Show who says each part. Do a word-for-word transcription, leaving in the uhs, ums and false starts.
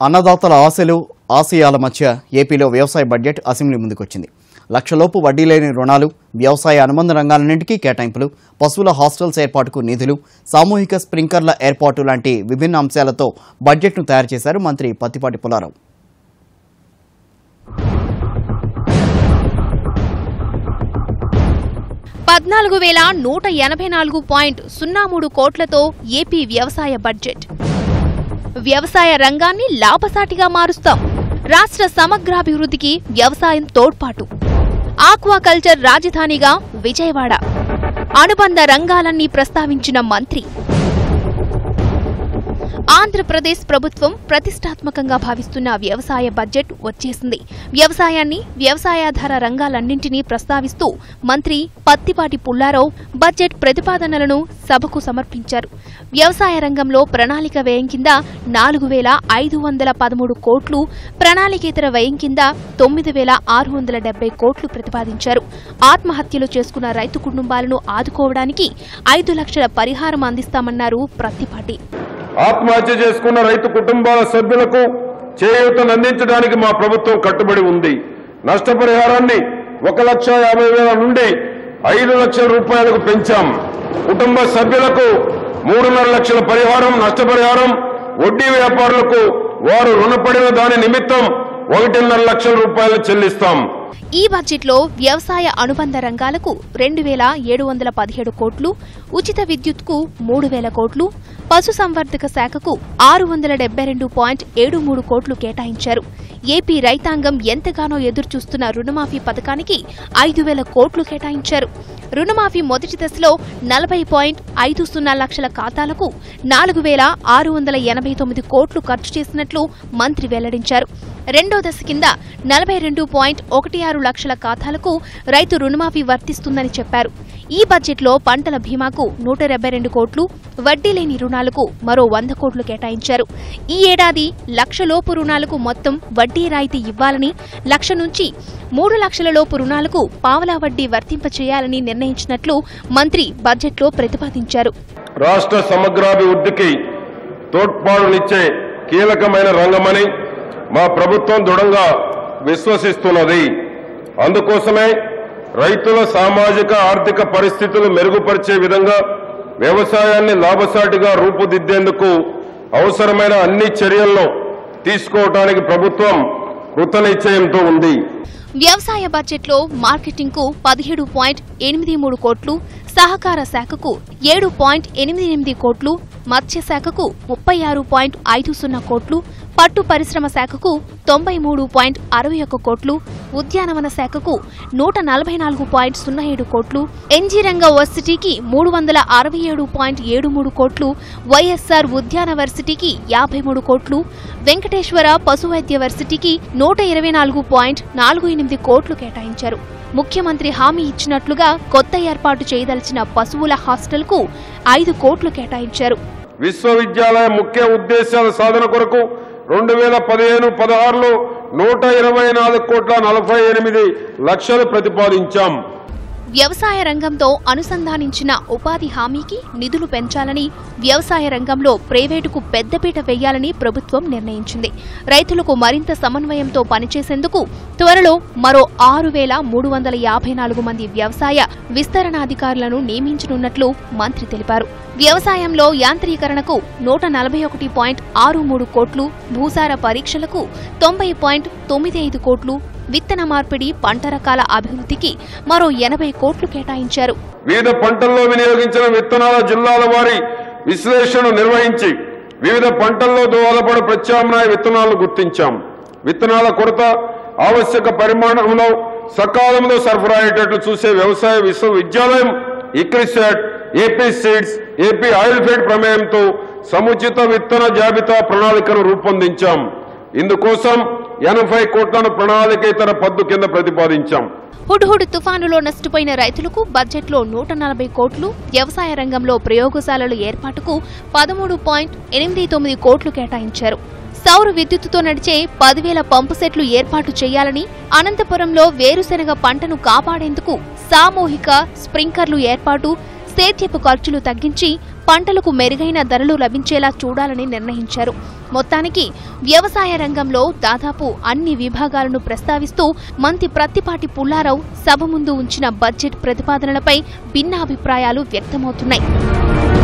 Speaker 1: అన్నదాతల ఆశలు ఆశయాల మధ్య ఏపీలో వ్యవసాయ బడ్జెట్ అసెంబ్లీ ముందుకొచ్చింది. లక్షలోపు వడ్డీ లేని రుణాలు, వ్యవసాయ అనుబంధ రంగాలన్నింటికీ కేటాయింపులు, పశువుల హాస్టల్స్ ఏర్పాటుకు నిధులు, సామూహిక స్ప్రింక్లర్ల ఏర్పాటు లాంటి విభిన్న అంశాలతో బడ్జెట్ను తయారు చేశారు మంత్రి పత్తిపాటి పుల్లారావు.
Speaker 2: పద్నాలుగు వేల నూట ఎనభై నాలుగు పాయింట్ సున్నా మూడు కోట్లతో ఏపీ వ్యవసాయ బడ్జెట్. వ్యవసాయ రంగాన్ని లాభసాటిగా మారుస్తాం. రాష్ట్ర సమగ్రాభివృద్ధికి వ్యవసాయం తోడ్పాటు. ఆక్వాకల్చర్ రాజధానిగా విజయవాడ. అనుబంధ రంగాలన్నీ ప్రస్తావించిన మంత్రి. ఆంధ్రప్రదేశ్ ప్రభుత్వం ప్రతిష్టాత్మకంగా భావిస్తున్న వ్యవసాయ బడ్జెట్ వచ్చేసింది. వ్యవసాయాన్ని, వ్యవసాయాధార రంగాలన్నింటినీ ప్రస్తావిస్తూ మంత్రి పత్తిపాటి పుల్లారావు బడ్జెట్ ప్రతిపాదనలను సభకు సమర్పించారు. వ్యవసాయ రంగంలో ప్రణాళిక వ్యయం కింద నాలుగు వేల ఐదు వందల పదమూడు కోట్లు, ప్రణాళికేతర వ్యయం కింద తొమ్మిది వేల ఆరు వందల డెబ్బై కోట్లు ప్రతిపాదించారు. ఆత్మహత్యలు చేసుకున్న రైతు కుటుంబాలను ఆదుకోవడానికి ఐదు లక్షల పరిహారం అందిస్తామన్నారు పత్తిపాటి.
Speaker 3: ఆత్మహత్య చేసుకున్న రైతు కుటుంబాల సభ్యులకు చేయూతను అందించడానికి మా ప్రభుత్వం కట్టుబడి ఉంది. నష్టపరిహారాన్ని ఒక లక్ష యాభై వేల నుండి ఐదు లక్షల రూపాయలకు పెంచాం. కుటుంబ సభ్యులకు మూడున్నర లక్షల పరిహారం, నష్టపరిహారం. వడ్డీ వ్యాపారులకు వారు రుణపడిన దాని నిమిత్తం ఒకటిన్నర లక్షల రూపాయలు చెల్లిస్తాం.
Speaker 2: ఈ బడ్జెట్లో వ్యవసాయ అనుబంధ రంగాలకు రెండు వేల ఏడు వందల పదిహేడు కోట్లు, ఉచిత విద్యుత్కు మూడు వేల కోట్లు, పశుసంవర్ధక శాఖకు ఆరు వందల డెబ్బై రెండు పాయింట్ ఏడు మూడు కోట్లు కేటాయించారు. ఏపీ రైతాంగం ఎంతగానో ఎదురుచూస్తున్న రుణమాఫీ పథకానికి ఐదు వేల కోట్లు కేటాయించారు. రుణమాఫీ మొదటి దశలో నలభై పాయింట్ ఐదు సున్నా లక్షల ఖాతాలకు నాలుగు వేల ఆరు వందల ఎనభై తొమ్మిది కోట్లు ఖర్చు చేసినట్లు మంత్రి వెల్లడించారు. రెండో దశ కింద నలభై రెండు పాయింట్ ఒకటి ఆరు లక్షల ఖాతాలకు రైతు రుణమాఫీ వర్తిస్తుందని చెప్పారు. ఈ బడ్జెట్లో పంటల బీమాకు నూట డెబ్బై రెండు కోట్లు, వడ్డీ లేని రుణాలకు మరో వంద కోట్లు కేటాయించారు. ఈ ఏడాది లక్షలోపు రుణాలకు మొత్తం వడ్డీ రాయితీ ఇవ్వాలని, లక్ష నుంచి మూడు లక్షల లోపు రుణాలకు పావలా వడ్డీ వర్తింపచేయాలని నిర్ణయించినట్లు మంత్రి బడ్జెట్లో ప్రతిపాదించారు.
Speaker 3: రాష్ట్ర సమగ్రాభివృద్ధికి తోడ్పాటునిచ్చే కీలకమైన రంగమని మా ప్రభుత్వం దృఢంగా విశ్వసిస్తున్నది. అందుకోసమే రైతుల సామాజిక ఆర్థిక పరిస్థితులు మెరుగుపరిచే విధంగా వ్యవసాయాన్ని లాభసాటిగా రూపుదిద్దేందుకు అవసరమైన అన్ని చర్యలను తీసుకోవడానికి ప్రభుత్వం కృతనిశ్చయంతో ఉంది.
Speaker 2: వ్యవసాయ బడ్జెట్లో మార్కెటింగ్ కు పదిహేడు పాయింట్ ఎనిమిది మూడు కోట్లు, సహకార శాఖకు ఏడు పాయింట్ ఎనిమిది ఎనిమిది కోట్లు, మత్స్య శాఖకు ముప్పై ఆరు పాయింట్ ఐదు సున్నా కోట్లు, పట్టు పరిశ్రమ శాఖకు తొంభై మూడు పాయింట్ అరవై ఒక్క కోట్లు, ఉద్యానవన శాఖకు నూట నలభై నాలుగు పాయింట్ సున్నా ఏడు కోట్లు, ఎన్జీ రంగ వర్సిటీకి మూడు వందల అరవై ఏడు పాయింట్ ఏడు మూడు కోట్లు, వైఎస్ఆర్ ఉద్యాన వర్సిటీకి యాభై మూడు కోట్లు, వెంకటేశ్వర పశువైద్య వర్సిటీకి నూట ఇరవై నాలుగు పాయింట్ నాలుగు ఎనిమిది కోట్లు కేటాయించారు. ముఖ్యమంత్రి హామీ ఇచ్చినట్లుగా కొత్త ఏర్పాటు చేయదలిచిన పశువుల హాస్టల్కు ఐదు కోట్లు కేటాయించారు.
Speaker 3: విశ్వవిద్యాలయ ముఖ్య ఉద్దేశాల సాధన కొరకు రెండు వేల పదిహేను పదహారులో నూట ఇరవై నాలుగు కోట్ల నలభై ఎనిమిది లక్షలు ప్రతిపాదించాం.
Speaker 2: వ్యవసాయ రంగంతో అనుసంధానించిన ఉపాధి హామీకి నిధులు పెంచాలని, వ్యవసాయ రంగంలో ప్రైవేటుకు పెద్దపీట వేయాలని ప్రభుత్వం నిర్ణయించింది. రైతులకు మరింత సమన్వయంతో పనిచేసేందుకు త్వరలో మరో ఆరు వేల మూడు వందల యాభై నాలుగు మంది వ్యవసాయ విస్తరణాధికారులను నియమించనున్నట్లు మంత్రి తెలిపారు. వ్యవసాయంలో యాంత్రీకరణకు నూట నలభై ఒకటి పాయింట్ ఆరు మూడు కోట్లు, భూసార పరీక్షలకు తొంభై పాయింట్ తొమ్మిది ఐదు కోట్లు, విత్తన మార్పిడి, పంట రకాల అభివృద్ధికి మరో ఎనభై కోట్లు కేటాయించారు.
Speaker 3: వివిధ పంటల్లో వినియోగించిన విత్తనాల జిల్లాల వారి విశ్లేషణ నిర్వహించి వివిధ పంటల్లో దోహదపడే ప్రత్యామ్నాయ విత్తనాలను గుర్తించాం. విత్తనాల కొరత, ఆవశ్యక పరిమాణంలో సకాలంలో సరఫరా అయ్యేటట్లు చూసే వ్యవసాయ విశ్వవిద్యాలయం ICRISAT, AP seeds, AP oil feed ప్రమేయంతో సముచిత విత్తన జాబితా ప్రణాళికను రూపొందించాం. ఇందుకోసం ఎనభై కోట్లను ప్రణాళికేతర పద్దు కింద ప్రతిపాదించాం.
Speaker 2: హుడ్హుడ్ తుఫానులో నష్టపోయిన రైతులకు బడ్జెట్లో నూట నలభై కోట్లు, వ్యవసాయ రంగంలో ప్రయోగశాలల ఏర్పాటుకు పదమూడు పాయింట్ ఎనిమిది తొమ్మిది కోట్లు కేటాయించారు. సౌర విద్యుత్తుతో నడిచే పదివేల పంపు సెట్లు ఏర్పాటు చేయాలని, అనంతపురంలో వేరుశెనగ పంటను కాపాడేందుకు సామూహిక స్ప్రింక్లర్లు ఏర్పాటు, సేద్యపు ఖర్చులు తగ్గించి పంటలకు మెరుగైన ధరలు లభించేలా చూడాలని నిర్ణయించారు. మొత్తానికి వ్యవసాయ రంగంలో దాదాపు అన్ని విభాగాలను ప్రస్తావిస్తూ మంత్రి ప్రత్తిపాటి పుల్లారావు సభ ముందు ఉంచిన బడ్జెట్ ప్రతిపాదనలపై భిన్నాభిప్రాయాలు వ్యక్తమవుతున్నాయి.